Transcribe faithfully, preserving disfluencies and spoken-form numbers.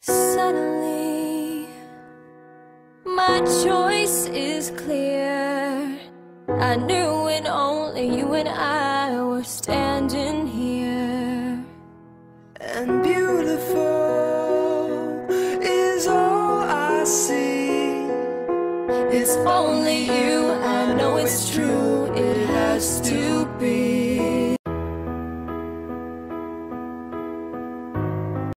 Suddenly, my choice is clear. I knew when only you and I were standing here. And beautiful is all I see. It's only you